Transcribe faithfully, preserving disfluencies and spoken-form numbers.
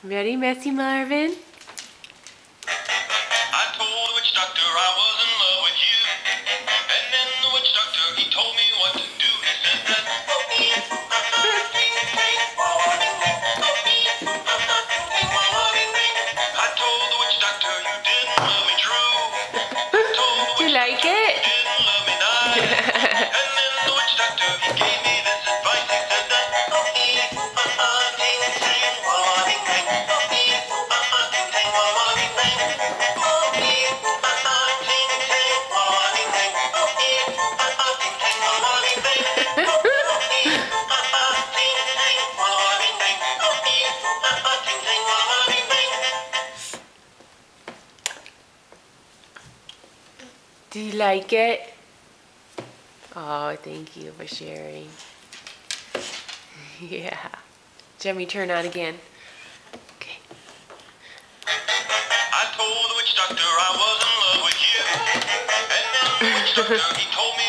Ready, Messy Marvin? I told the witch doctor I was in love with you. And then the witch doctor, he told me what to do. He said that I told the witch doctor you didn't love me true. I told the Do you witch like doctor it? you didn't love me nice. And then the witch doctor, he gave me this advice. He said that Do you like it? Oh, thank you for sharing. Yeah. Jimmy, turn on again. Okay. I told the witch doctor I was in love with you. And then the witch doctor, he told me